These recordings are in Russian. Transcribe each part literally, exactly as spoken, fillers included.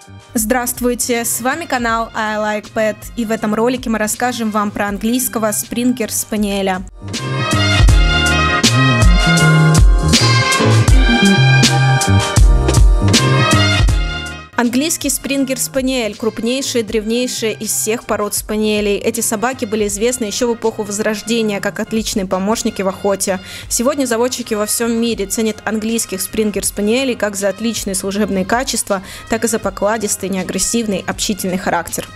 Здравствуйте, с вами канал I Like Pet, и в этом ролике мы расскажем вам про английского спрингер-спаниеля. Английский спрингер-спаниель – крупнейшая и древнейшая из всех пород спаниелей. Эти собаки были известны еще в эпоху Возрождения как отличные помощники в охоте. Сегодня заводчики во всем мире ценят английских спрингер-спаниелей как за отличные служебные качества, так и за покладистый, неагрессивный, общительный характер.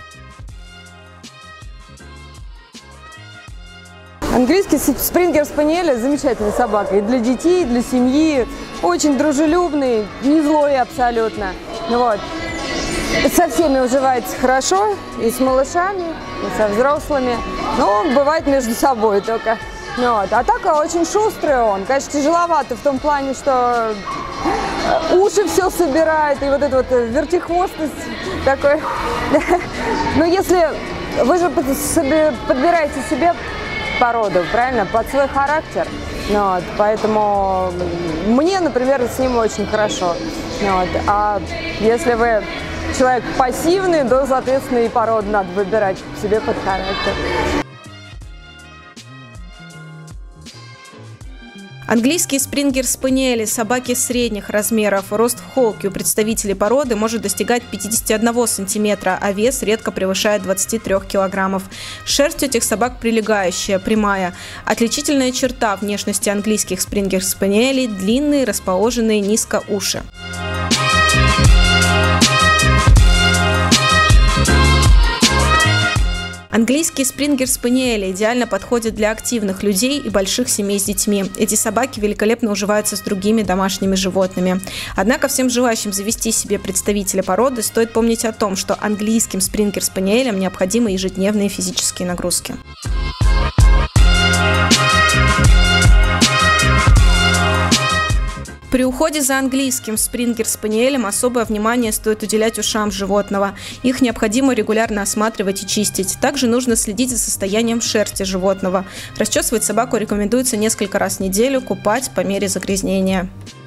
Английский спрингер-спаниель – замечательная собака и для детей, и для семьи. Очень дружелюбный, не злой абсолютно. Вот. Со всеми уживается хорошо, и с малышами, и со взрослыми. Но бывает между собой только. Вот. А так очень шустрый он. Конечно, тяжеловато в том плане, что уши все собирает, и вот эта вот вертихвостость такой. Но если вы же подбираете себе породу, правильно, под свой характер, вот, поэтому мне, например, с ним очень хорошо. Вот, а если вы человек пассивный, то, соответственно, и породу надо выбирать себе под характер. Английские спрингер-спаниели – собаки средних размеров. Рост в холке у представителей породы может достигать пятидесяти одного сантиметра, а вес редко превышает двадцати трёх килограммов. Шерсть у этих собак прилегающая, прямая. Отличительная черта внешности английских спрингер-спаниелей – длинные, расположенные низко уши. Английские спрингер-спаниели идеально подходят для активных людей и больших семей с детьми. Эти собаки великолепно уживаются с другими домашними животными. Однако всем желающим завести себе представителя породы стоит помнить о том, что английским спрингер-спаниелям необходимы ежедневные физические нагрузки. При уходе за английским спрингер-спаниелем особое внимание стоит уделять ушам животного. Их необходимо регулярно осматривать и чистить. Также нужно следить за состоянием шерсти животного. Расчесывать собаку рекомендуется несколько раз в неделю, купать по мере загрязнения.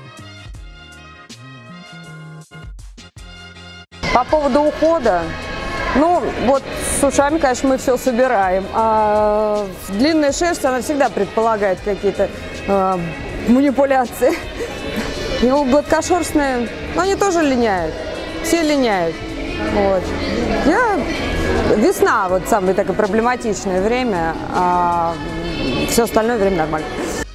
По поводу ухода, ну вот с ушами, конечно, мы все собираем. А длинная шерсть, она всегда предполагает какие-то э, манипуляции. Ну, гладкошерстные, но они тоже линяют, все линяют. Вот. Я... Весна вот самое такое проблематичное время, а все остальное время нормально.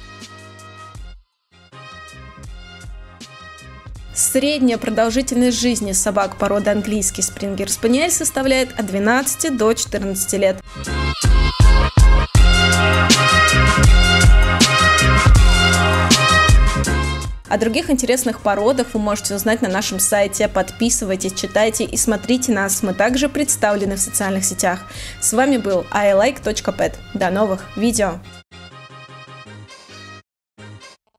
Средняя продолжительность жизни собак породы английский спрингер-спаниель составляет от двенадцати до четырнадцати лет. О других интересных породах вы можете узнать на нашем сайте. Подписывайтесь, читайте и смотрите нас. Мы также представлены в социальных сетях. С вами был I like точка pet. До новых видео!